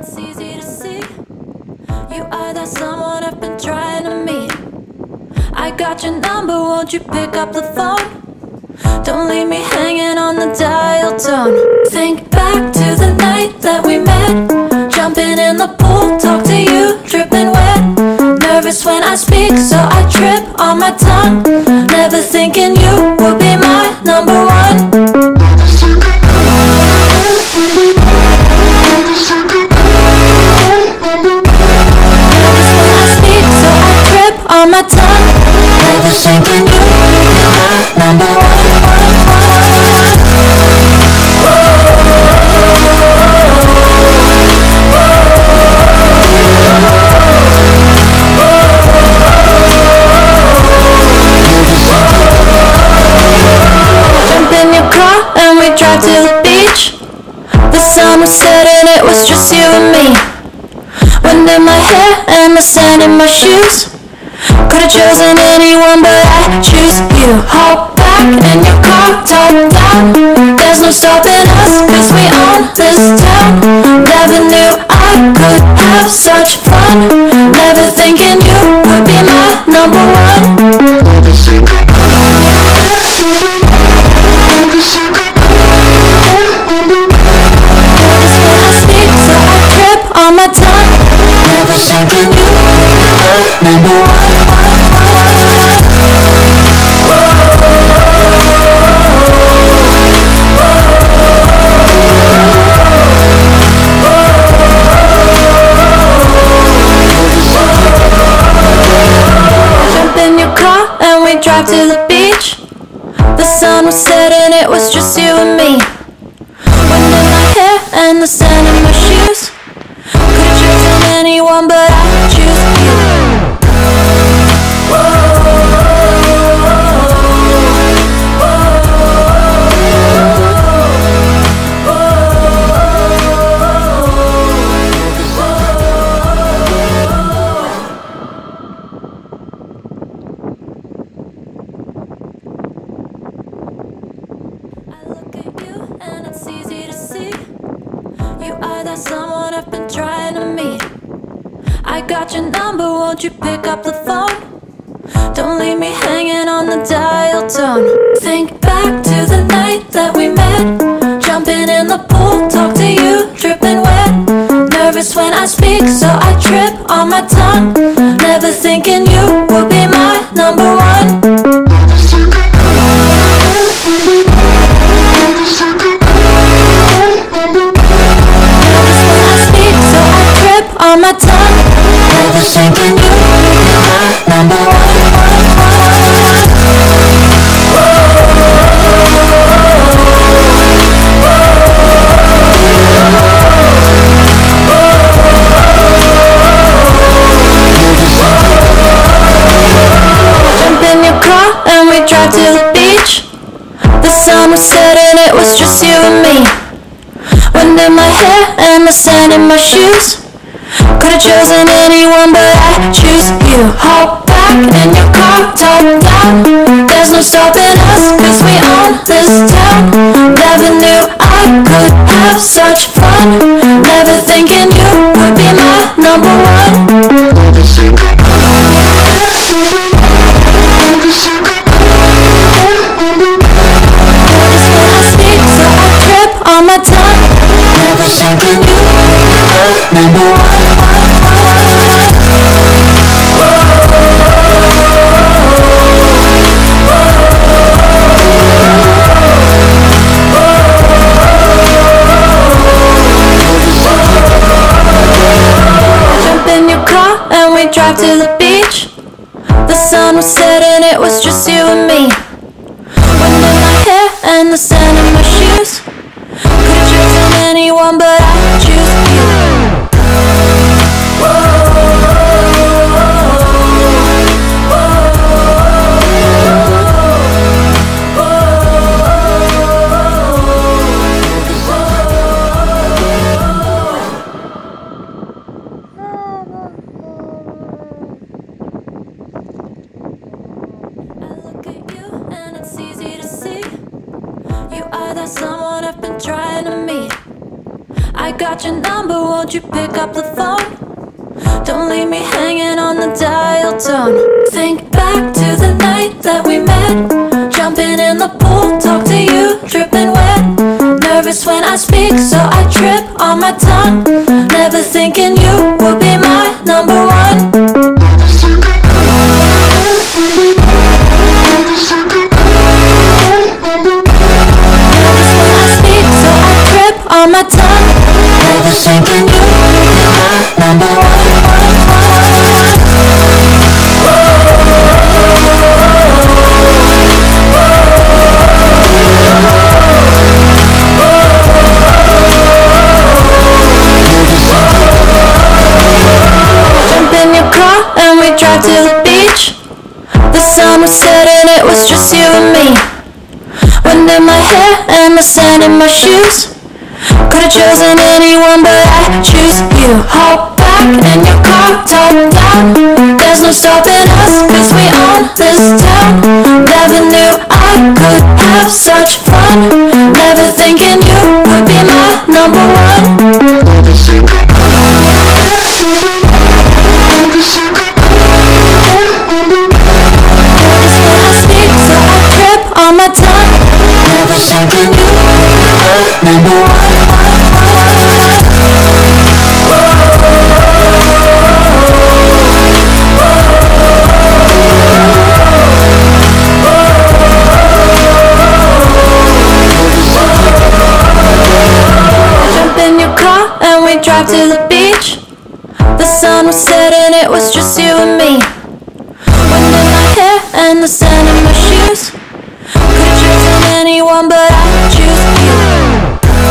it's easy to see. You are that someone I've been trying to meet. I got your number, won't you pick up the phone? Don't leave me hanging on the dial tone. Think back to the night that we met, jumping in the pool, talk to you, dripping wet. Nervous when I speak, so I trip on my tongue. Never thinking you would be my number one. On my tongue, never thinking you would be my number one. Jump in your car and we drive to the beach. The sun was setting, it was just you and me. Wind in my hair and the sand in my shoes. Could've chosen anyone, but I choose you. Hop back in your car, top down. There's no stopping us, cause we own this town. Never knew I could have such fun. Never thinking you would be my number one. On my tongue, never thinking you would be my number one. Jump in your car and we drive to the beach. The sun was setting, it was just you and me. Wind in my hair and the sand in my shoes. Could've chosen anyone, but I choose you. I look at you and it's easy to see. You are that someone I've been trying to meet. I got your number, won't you pick up the phone? Don't leave me hanging on the dial tone. Think back to the night that we met, jumping in the pool, talk to you, dripping wet. Nervous when I speak, so I trip on my tongue. Never thinking you would be my number one. On my tongue, never thinking you would be my number one. Jump in your car and we drive to the beach. The sun was setting, it was just you and me. Wind in my hair and the sand in my shoes. Could've chosen anyone, but I choose you. Hop back in your car, top down. There's no stopping us, cause we own this town. Never knew I could have such fun. Never thinking you would be my number one. On my tongue, never thinking you would be my number one. Jump in your car and we drive to the beach. The sun was setting, it was just you and me. Wind in my hair and the sand in my shoes. Could've chosen anyone, but I choose you. I got your number, won't you pick up the phone? Don't leave me hanging on the dial tone. Think back to the night that we met, jumping in the pool, talk to you, dripping wet. Nervous when I speak, so I trip on my tongue. Never thinking you would be my number one. On my tongue, never thinking you would be my number one. Jump in your car and we drive to the beach. The sun was setting, it was just you and me. Wind in my hair and the sand in my shoes. Could've chosen anyone, but I choose you. Hop back in your car, top down. There's no stopping us, cause we own this town. Never knew I could have such fun. Never thinking you would be my number one. On my tongue, never thinking you would be my number one. Jump in your car and we drive to the beach. The sun was setting, it was just you and me. Wind in my hair and the sand in my shoes. Could've chosen anyone, but I choose you.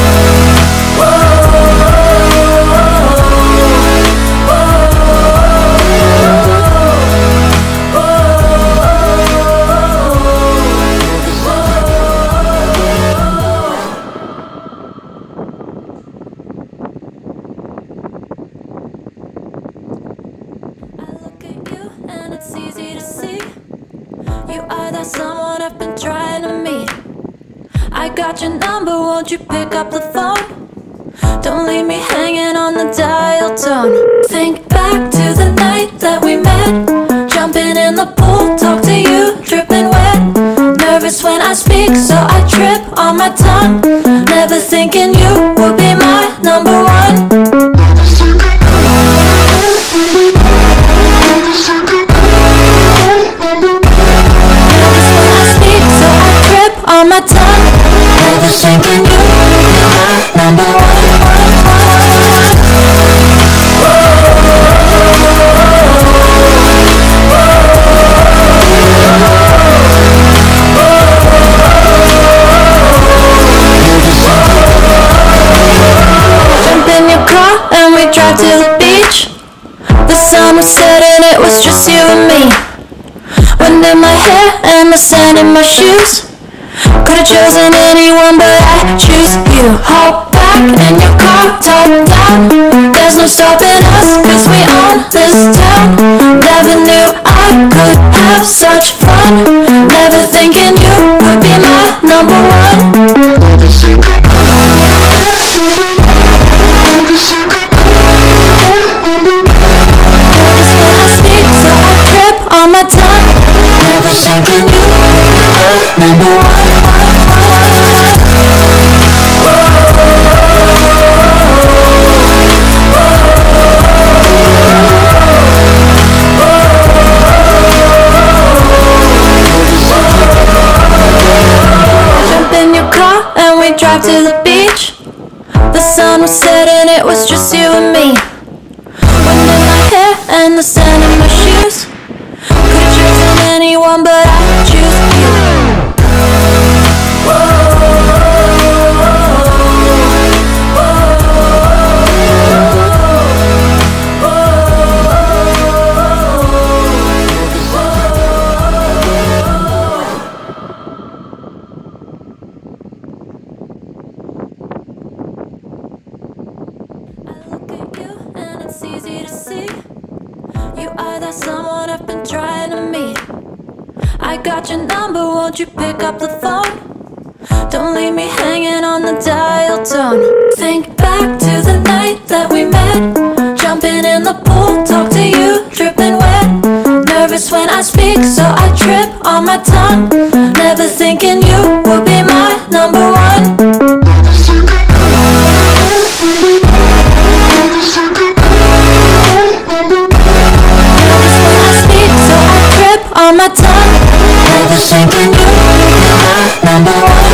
I look at you and it's easy to see. You are that someone I've been trying to meet. I got your number, won't you pick up the phone? Don't leave me hanging on the dial tone. Think back to the night that we met, jumping in the pool, talk to you, dripping wet. Nervous when I speak, so I trip on my tongue. Never thinking you would be my number one. On my tongue, never thinking you would be my number one. Jump in your car and we drive to the beach. The sun was setting, it was just you and me. Wind in my hair and the sand in my shoes. Could've chosen anyone, but I choose you. Hop back in your car, top down. There's no stopping us, cause we own this town. Never knew I could have such fun. Never thinking you would be my number one. On my tongue, never thinking you would be my number one. Jump in your car and we drive to the beach. The sun was setting, it was just you and me. Wind in my hair and the sand in my shoes. Could've chosen anyone, but I choose you. Someone I've been trying to meet. I got your number, won't you pick up the phone? Don't leave me hanging on the dial tone. Think back to the night that we met. Jumping in the pool, talk to you, dripping wet. Nervous when I speak, so I trip on my tongue. Never thinking you would be my number one. On my tongue, never thinking you are number one.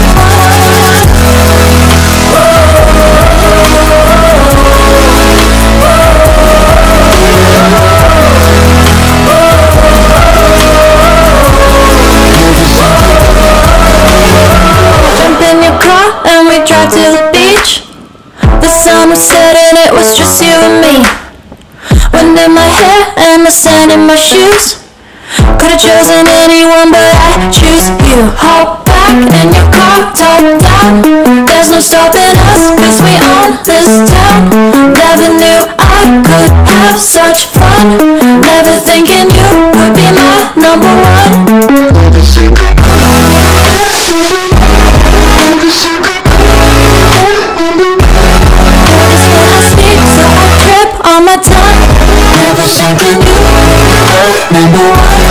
Jump in your car and we drive to the beach. The sun was setting, it was just you and me. Wind in my hair and the sand in my shoes. Could've chosen anyone but I choose you. Hop back in your car, top down. There's no stopping us, cause we own this town. Never knew I could have such fun. Never thinking you would be my number one. When I speak, so I trip on my tongue. Never thinking you were number one.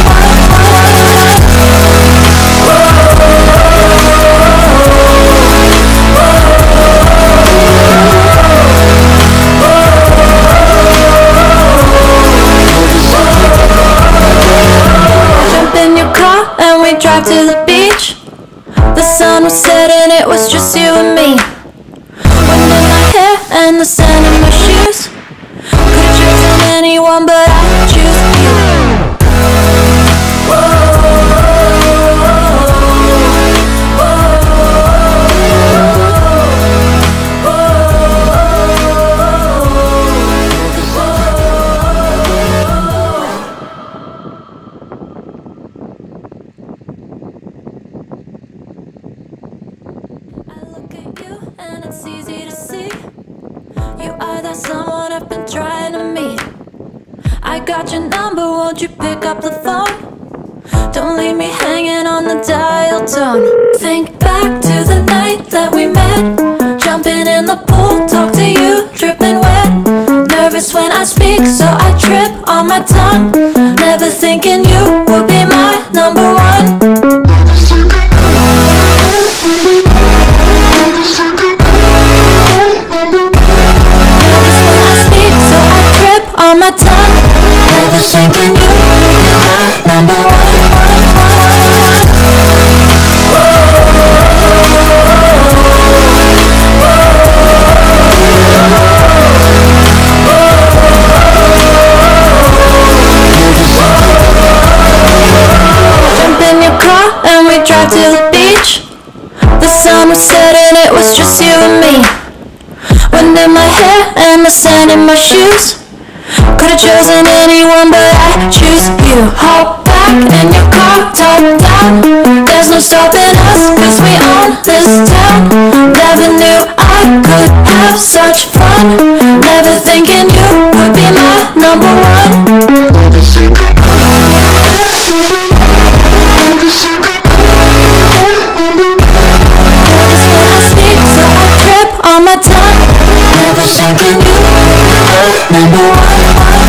Drive to the beach. The sun was setting, it was just you and me. Wind in my hair and the sand in my shoes. Could've chosen anyone but I choose you. And it's easy to see you are that someone I've been trying to meet. I got your number, won't you pick up the phone? Don't leave me hanging on the dial tone. Think back to the night that we met. Jumping in the pool, talk to you, dripping wet. Nervous when I speak, so I trip on my tongue. Never thinking you would be my number one. On my tongue, never thinking you are number one. Jump in your car and we drive to the beach. The sun was setting, it was just you and me. Wind in my hair and the sand in my shoes. Could've chosen anyone but I choose you. Hop back in your car, top down. There's no stopping us, cause we own this town. Never knew I could have such fun. Never thinking you would be my number one. When I speak, so I trip on my tongue. Never thinking you were number one.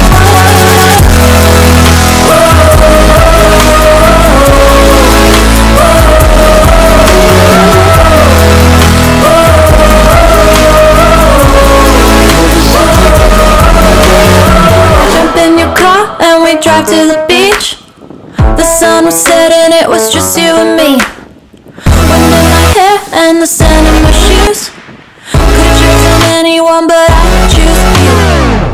Drive to the beach. The sun was setting, it was just you and me. Wind in my hair and the sand in my shoes. Could've chosen anyone but I choose you.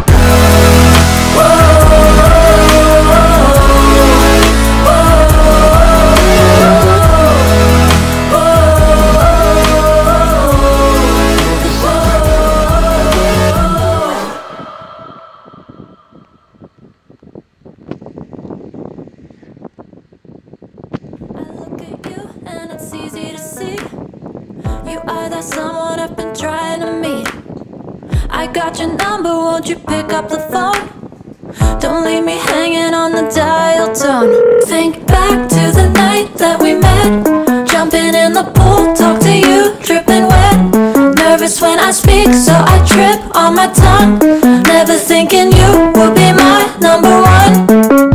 And it's easy to see you are that someone I've been trying to meet. I got your number, won't you pick up the phone? Don't leave me hanging on the dial tone. Think back to the night that we met. Jumping in the pool, talk to you, dripping wet. Nervous Nervous when I speak, so I trip on my tongue. Never thinking you would be my number one.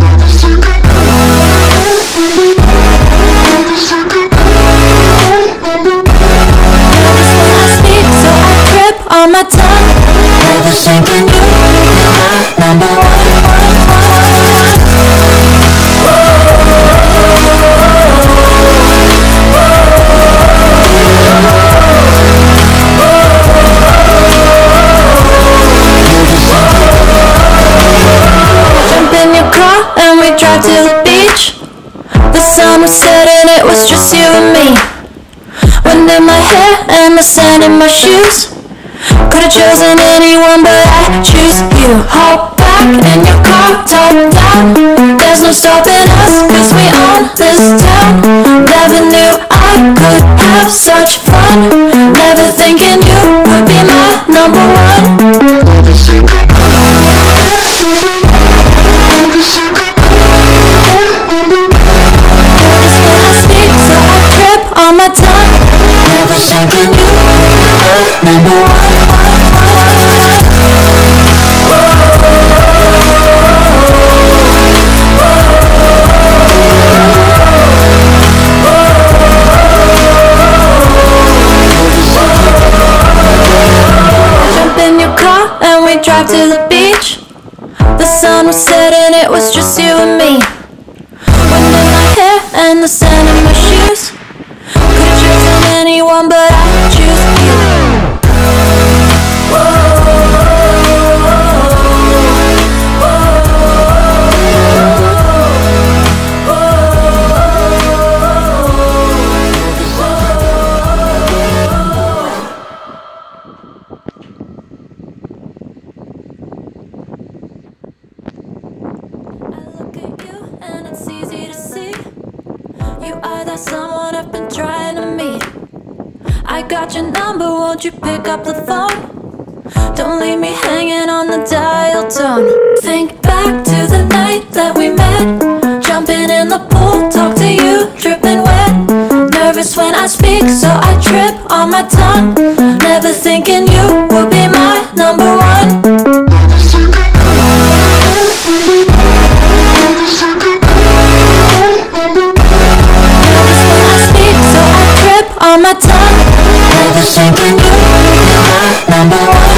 On my tongue, never thinking you would be my number one. Jump in your car and we drive to the beach. The sun was setting, it was just you and me. Wind in my hair and the sand in my shoes. Could've chosen anyone but I choose you. Hop back in your car, top down. There's no stopping us, cause we own this town. Never knew I could have such fun. Never thinking you would be my number one. When I speak, so I trip on my tongue. Never thinking you would be my number one. Drive to the beach. The sun was setting, it was just you and me. Wind in my hair and the sand in my shoes. Could've chosen anyone but I choose you. You are that someone I've been trying to meet. I got your number, won't you pick up the phone? Don't leave me hanging on the dial tone. Think back to the night that we met. Jumping in the pool, talk to you, dripping wet. Nervous when I speak, so I trip on my tongue. Never thinking you would be my number one. On my tongue, never thinking you would be my number one.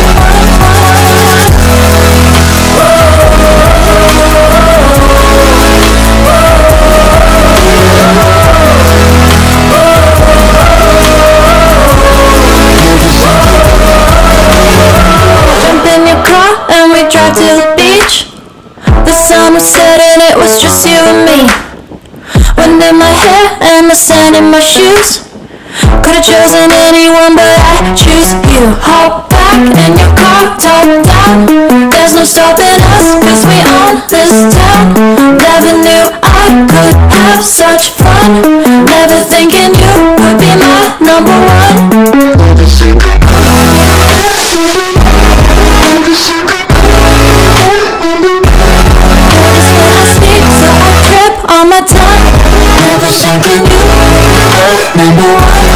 Jump in your car and we drive to the beach. The sun was setting, it was just you and me. Wind in my hair and the sand in my shoes. Could've chosen anyone but I choose you. Hop back in your car, top down. There's no stopping us, cause we own this town. Never knew I could have such fun. Never thinking you would be my number one. When I speak, so I trip on my tongue. Never thinking you would be my number one.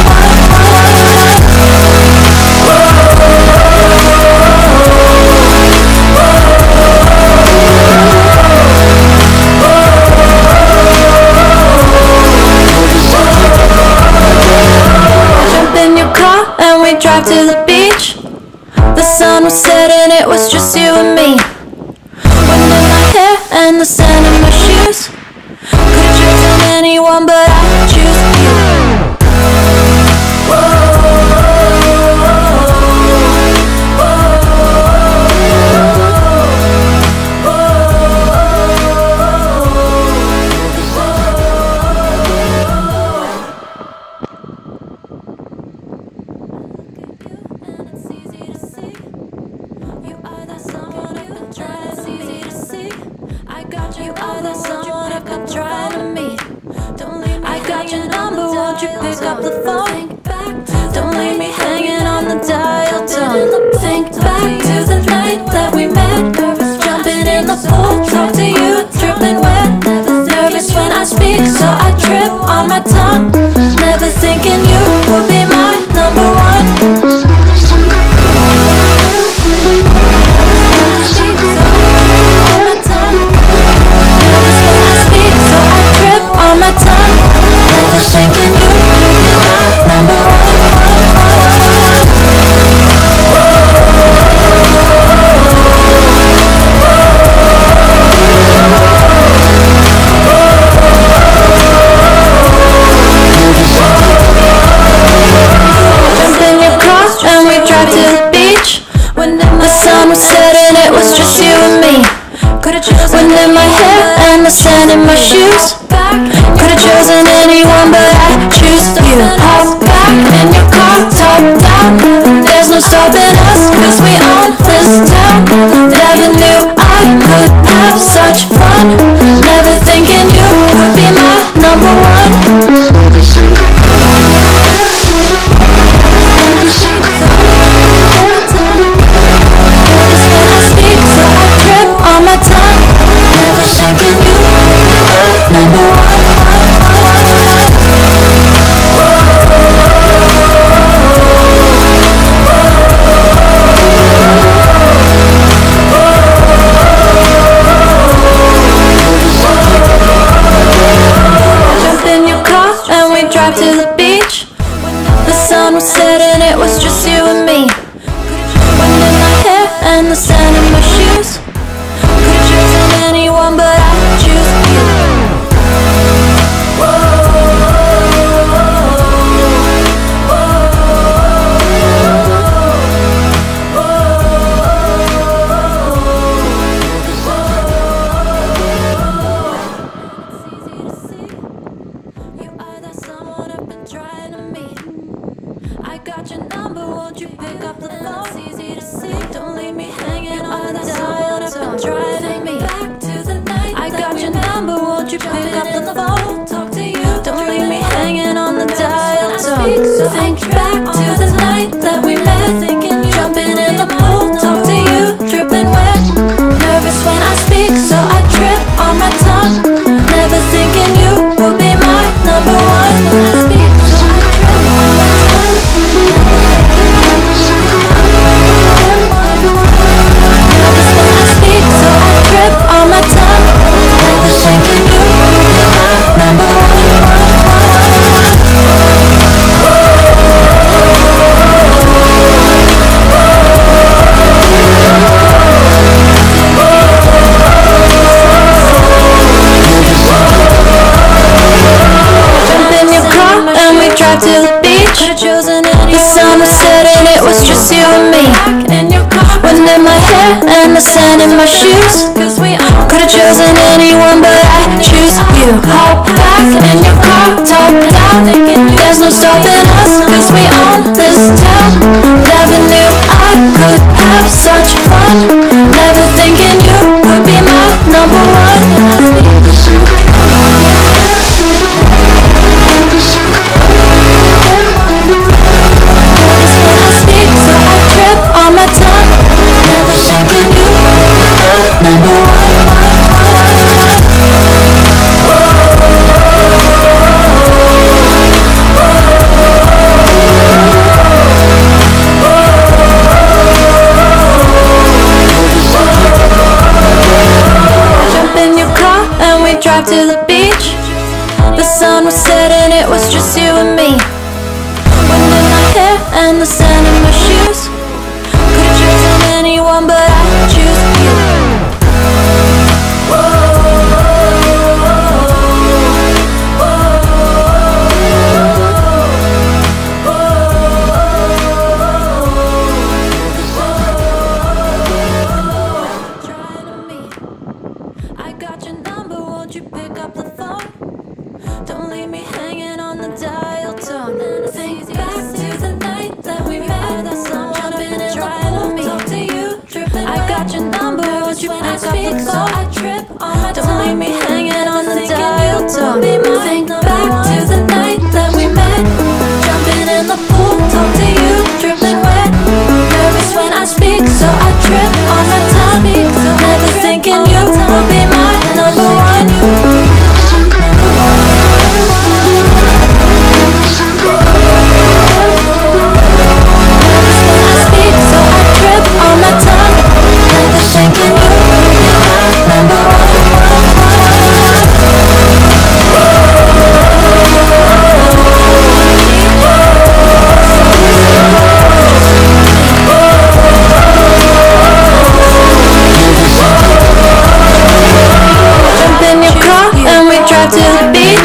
Drive to the beach. The sun was setting, it was just you and me. Wind in my hair and the sand in my shoes. Could've chosen anyone but I choose you. You are that someone I've been trying to meet. I got your number, won't you pick up the phone? Don't leave me hanging on the dial tone. Think back to the night that we met. Jumping in the pool, talk to you, dripping wet. Nervous when I speak, so I trip on my tongue. Never thinking you would be my number one. sand in my shoes. Could've chosen anyone, but I choose you. Hop back in your car, top down. There's no stopping us, 'cause we own this town. Never knew I could have such fun. Never thinking you would be my number one. To the beach, the sun was setting, it was just you and me. Wind in my hair and the sand in my shoes. Could've chosen anyone, but I choose you. I got your number, won't you pick up the phone? It's easy to see, don't leave me hanging on the dial. I've been driving me back to the night. I got your number, won't you pick up the phone? Talk to you, don't leave me hanging on the dial. So think back to the night that we met, thinking jumping in the pool. Talk to you, dripping wet. Nervous when I speak, so I trip on my tongue. Never thinking you would be my number one. When I speak, so I trip on my tongue. Nervous when I speak, so I trip on my tongue. Never thinking you would be my number one. To the beach, the sun was setting, it was just you and me. Wind in my hair and the sand in my shoes. Could've chosen anyone, but I choose you. Hop back in your car, top down. There's no stopping us, 'cause we own this town. Never knew I could have such fun. Never thinking you would be my number one. On my tongue, never thinking you number one. Jump in your car and we drive to the beach. The sun was setting, it was just you and me. Wind in my hair and the sand in my shoes. Could've chosen anyone, but I choose you. I got your number, won't you pick up the phone? Don't leave me hanging on the dial tone. Think back to the night that we met. That's someone been trying to talk to you. I got your number, won't you pick up the phone? I trip on my tongue. Don't leave me hanging on the dial tone. Think back to the night that we met. Jumping in the pool, talk to you, dripping wet. Nervous when I speak, so I trip on my tongue. Never thinking you will be my number one. To the beach.